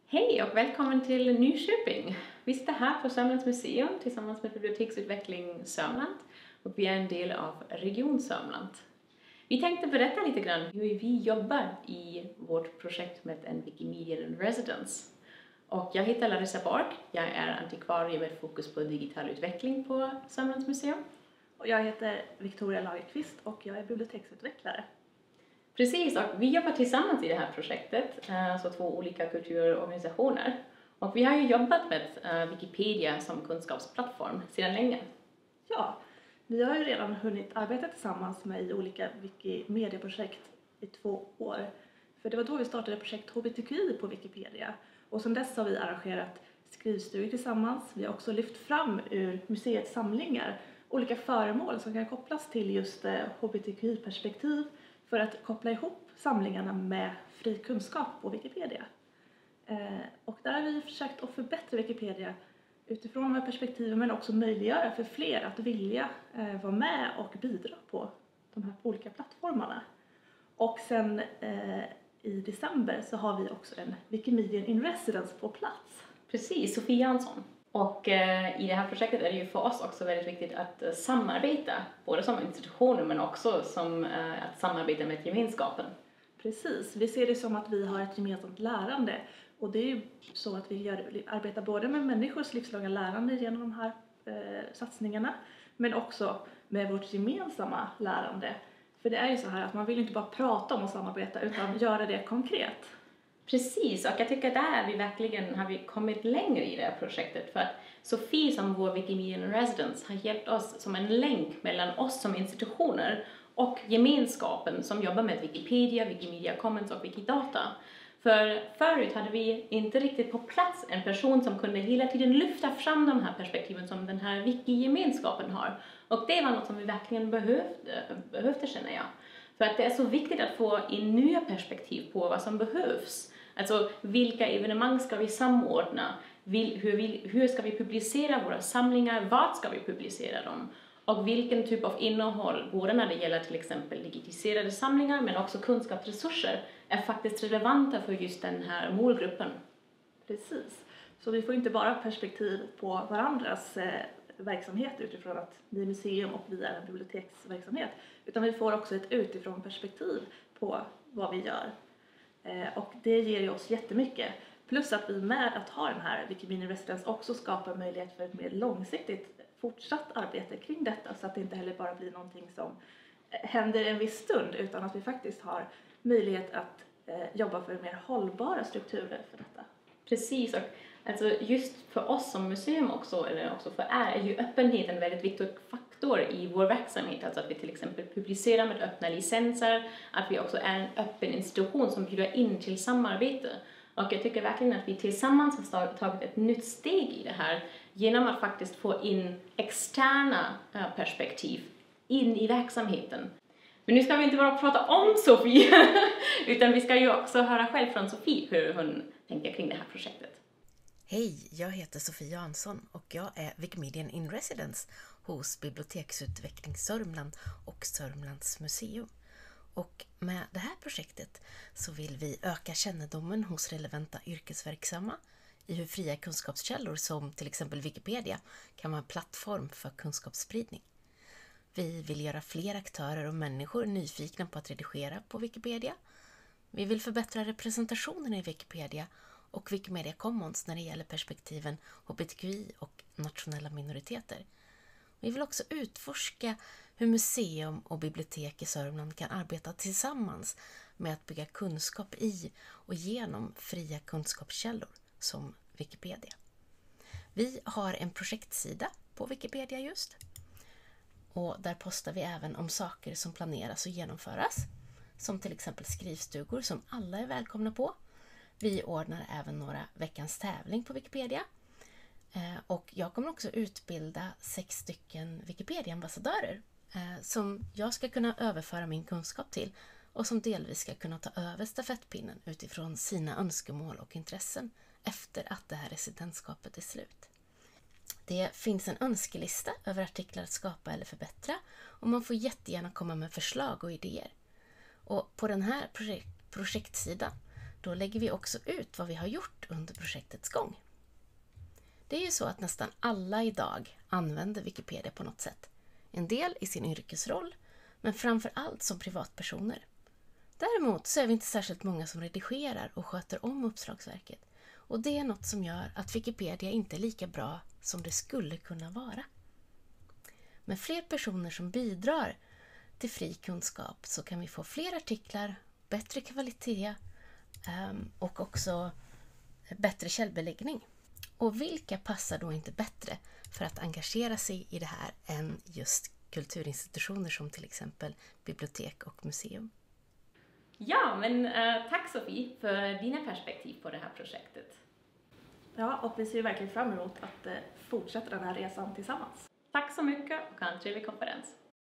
Hej och välkommen till Nyköping. Vi sitter här på Sörmlands museum tillsammans med Biblioteksutveckling Sörmland och vi är en del av Region Sörmland. Vi tänkte berätta lite grann hur vi jobbar i vårt projekt med en Wikimedia in Residence. Och jag heter Larissa Borg, jag är antikvarie med fokus på digital utveckling på Sörmlands museum. Och jag heter Victoria Lagerqvist och jag är biblioteksutvecklare. Precis, och vi jobbar tillsammans i det här projektet, så två olika kulturorganisationer. Och vi har ju jobbat med Wikipedia som kunskapsplattform sedan länge. Ja, vi har ju redan hunnit arbeta tillsammans med olika Wikimedia-projekt i 2 år. För det var då vi startade projekt HBTQI på Wikipedia. Och sedan dess har vi arrangerat skrivstugor tillsammans. Vi har också lyft fram ur museets samlingar olika föremål som kan kopplas till just HBTQI-perspektiv för att koppla ihop samlingarna med fri kunskap på Wikipedia. Och där har vi försökt att förbättra Wikipedia utifrån de här perspektiven, men också möjliggöra för fler att vilja vara med och bidra på de här olika plattformarna. Och sen i december så har vi också en Wikimedia in Residence på plats. Precis, Sofie Jansson. Och i det här projektet är det ju för oss också väldigt viktigt att samarbeta, både som institutioner men också som att samarbeta med gemenskapen. Precis, vi ser det som att vi har ett gemensamt lärande. Och det är ju så att vi arbetar både med människors livslånga lärande genom de här satsningarna, men också med vårt gemensamma lärande. För det är ju så här att man vill inte bara prata om att samarbeta utan göra det konkret. Precis, och jag tycker där har vi kommit längre i det här projektet. För att Sofie som vår Wikimedia in Residence har hjälpt oss som en länk mellan oss som institutioner och gemenskapen som jobbar med Wikipedia, Wikimedia Commons och Wikidata. För förut hade vi inte riktigt på plats en person som kunde hela tiden lyfta fram de här perspektiven som den här wiki-gemenskapen har. Och det var något som vi verkligen behövde känner jag. För att det är så viktigt att få in nya perspektiv på vad som behövs. Alltså vilka evenemang ska vi samordna? Hur ska vi publicera våra samlingar? Vart ska vi publicera dem? Och vilken typ av innehåll, både när det gäller till exempel digitaliserade samlingar men också kunskapsresurser, är faktiskt relevanta för just den här målgruppen. Precis. Så vi får inte bara perspektiv på varandras verksamhet utifrån att vi är museum och vi är en biblioteksverksamhet. Utan vi får också ett utifrån perspektiv på vad vi gör. Och det ger ju oss jättemycket. Plus att vi med att ha den här Wikimedia in Residence också skapar möjlighet för ett mer långsiktigt fortsatt arbete kring detta. Så att det inte heller bara blir någonting som händer en viss stund. Utan att vi faktiskt har möjlighet att jobba för mer hållbara strukturer för detta. Precis, och alltså just för oss som museum också, eller också för är ju öppenhet en väldigt viktig faktor i vår verksamhet. Alltså att vi till exempel publicerar med öppna licenser, att vi också är en öppen institution som bjuder in till samarbete. Och jag tycker verkligen att vi tillsammans har tagit ett nytt steg i det här genom att faktiskt få in externa perspektiv in i verksamheten. Men nu ska vi inte bara prata om Sofie, utan vi ska ju också höra själv från Sofie hur hon tänker kring det här projektet. Hej, jag heter Sofie Jansson och jag är Wikimedia in Residence hos Biblioteksutveckling Sörmland och Sörmlands museum. Och med det här projektet så vill vi öka kännedomen hos relevanta yrkesverksamma i hur fria kunskapskällor som till exempel Wikipedia kan vara en plattform för kunskapsspridning. Vi vill göra fler aktörer och människor nyfikna på att redigera på Wikipedia. Vi vill förbättra representationen i Wikipedia och Wikimedia Commons när det gäller perspektiven HBTQI och nationella minoriteter. Vi vill också utforska hur museum och bibliotek i Sörmland kan arbeta tillsammans med att bygga kunskap i och genom fria kunskapskällor som Wikipedia. Vi har en projektsida på Wikipedia just. Och där postar vi även om saker som planeras och genomföras. Som till exempel skrivstugor som alla är välkomna på. Vi ordnar även några veckans tävling på Wikipedia. Och jag kommer också utbilda 6 stycken Wikipedia-ambassadörer. Som jag ska kunna överföra min kunskap till. Och som delvis ska kunna ta över stafettpinnen utifrån sina önskemål och intressen. Efter att det här residensskapet är slut. Det finns en önskelista över artiklar att skapa eller förbättra och man får jättegärna komma med förslag och idéer. Och på den här projektsidan då lägger vi också ut vad vi har gjort under projektets gång. Det är ju så att nästan alla idag använder Wikipedia på något sätt. En del i sin yrkesroll, men framför allt som privatpersoner. Däremot så är vi inte särskilt många som redigerar och sköter om uppslagsverket. Och det är något som gör att Wikipedia inte är lika bra som det skulle kunna vara. Med fler personer som bidrar till fri kunskap så kan vi få fler artiklar, bättre kvalitet och också bättre källbeläggning. Och vilka passar då inte bättre för att engagera sig i det här än just kulturinstitutioner som till exempel bibliotek och museum? Ja, men tack Sofie för dina perspektiv på det här projektet. Ja, och vi ser verkligen fram emot att fortsätta den här resan tillsammans. Tack så mycket och ha en trevlig konferens.